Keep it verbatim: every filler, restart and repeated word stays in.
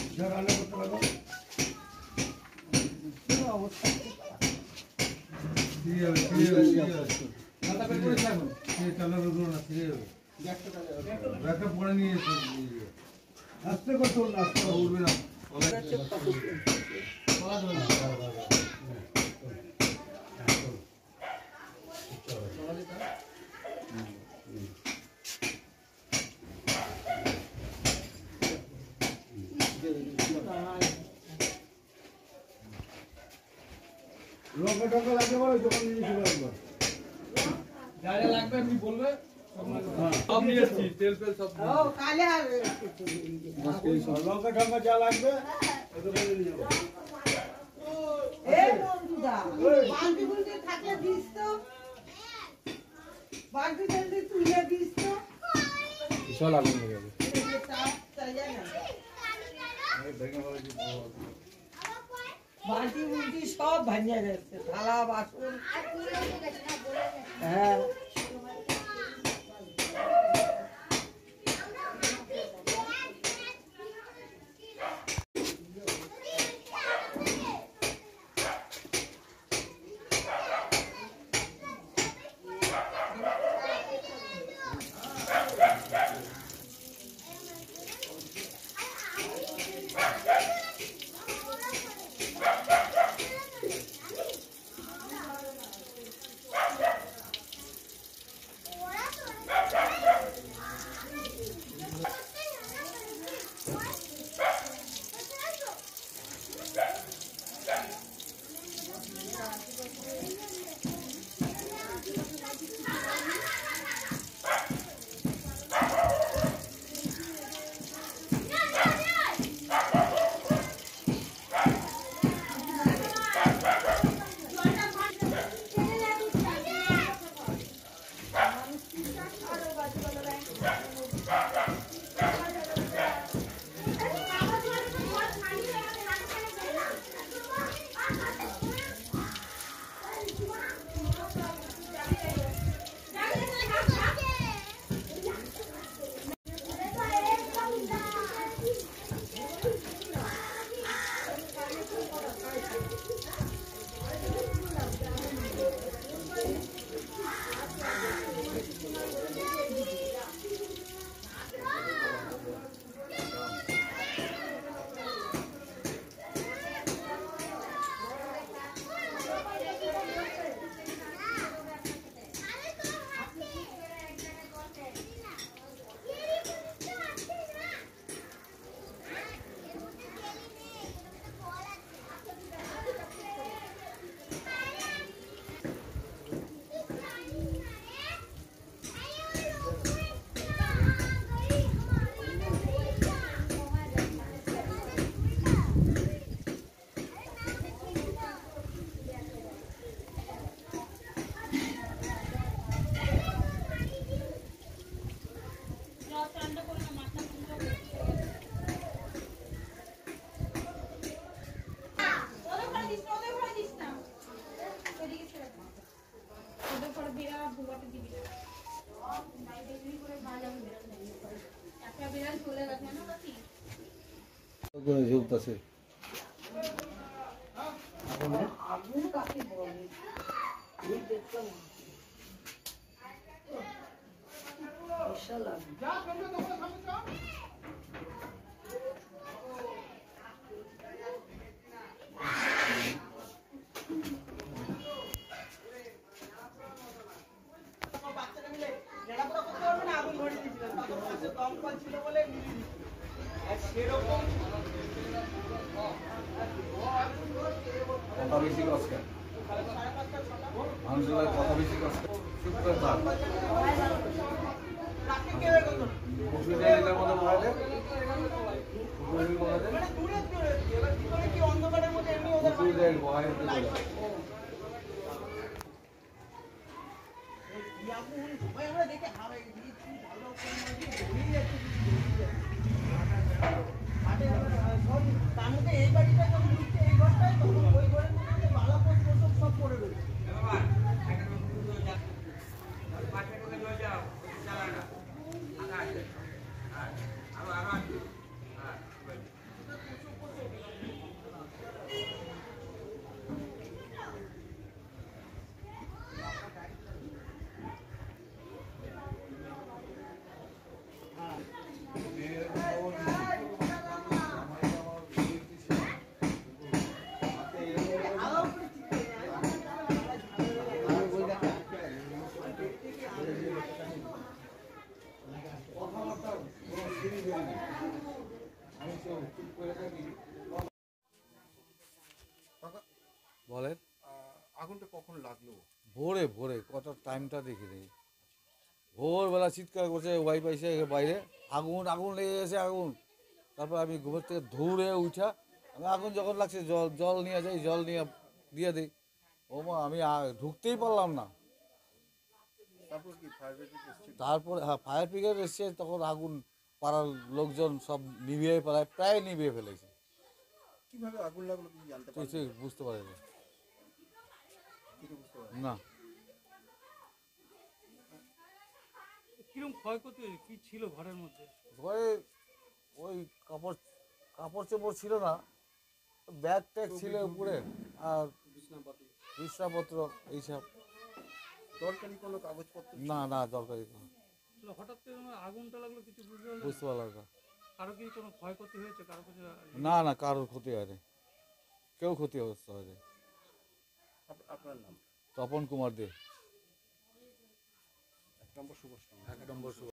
রান্না করতে পারবো অবস্থা ঠিক আছে ঠিক আছে ঠিক আছে মাথা পেট করে থাকো এই চালা রোদো না ঠিক আছে ব্যাকটা পড়ে নিয়ে এসে আস্তে করে তোল না আস্তে উঠবে না বলা যাবে না লঙ্কা টঙ্কা লাগবে বলো দোকান নিয়ে চলে আসবো যা যা লাগবে আপনি বলবে সব নিয়ে এসেছি তেল ফেল সব ও কালে লঙ্কা টঙ্কা যা লাগবে দোকানে নিয়ে যাবো এই বন্ধুদা বালতি বুলতি থাকলে দিস তো বালতি জলদি তুলে দিস তো বিশাল আগুন হয়ে যাবে চলে যায় না এই দেখে বলে কি বালতি বুলতি সব ভাঙিয়ে গেছে থালা বাসন হ্যাঁ ঝুলতেছে আগুন কাকে বলে এই দেখলাম বিশাল আগুন যা সামনে তোমার সামনে যা বাচ্চারা মিলে লেখাপড়া করতে পারবে না আগুন ধরে দিয়েছিল দম কল ছিল বলে আর সেরকম কথা বেশি কষ্ট মানুষের কথা বেশি কষ্ট চুপ করে থাক অন্ধকারের মধ্যে আমরা দেখে হারাই তার মধ্যে এই বাড়িটা যখন ঢুকছে এই ঘরটায় তখন ওই ঘরের মধ্যে বালা পোস্ট সব পড়ে রয়েছে আরো আরো কাকা, বলেন। আহ, আগুনটা কখন লাগলো? ভোরে ভোরে কত টাইমটা দেখি নেই, ভোরবেলা চিৎকার করছে ওয়াইফ এসে বাইরে, আগুন আগুন লেগে গেছে আগুন। তারপর আমি ঘুমের থেকে ধৌড়ে উঠা, আমি আগুন যখন লাগছে জল জল নিয়ে যাই, জল নিয়ে দিয়ে দিই। ও মা, আমি আ- ঢুকতেই পারলাম না। তারপর কি ফায়ার ব্রিগেড এসেছিল? তারপর হ্যাঁ, ফায়ার ব্রিগেড এসছে, তখন আগুন পাড়ার লোকজন সব নিভিয়ে প্রায় প্রায় নিভিয়ে ফেলেছে। কিভাবে আগুন লাগলো কি জানতে তুই পারলেন? ঠিক বুঝতে পারিনি কিছু বুঝতে পারলেন? না। কিরকম ক্ষয়ক্ষতি হয়েছে, কি ছিল ঘরের মধ্যে? ঘরে ওই কাপড় কাপড় চোপড় ছিল না, ব্যাগ ট্যাগ ছিল উপরে, আর বিছনাপত্র এইসব। দরকারি কোনো কাগজপত্র? না না, দরকারি কোনো। তাহলে হঠাৎ করে যখন আগুনটা লাগলো কিছু বুঝতে পারলেন? বুঝতে পারলাম না। কারো কি কোনো ক্ষয়ক্ষতি হয়েছে, কারো কিছু? না না, কারোর ক্ষতি হয়নি, কেউ ক্ষতি অবস্থা হয়নি। আপ- আপনার নাম? তপন কুমার দে। এক নম্বর সুভাষ। এক নম্বর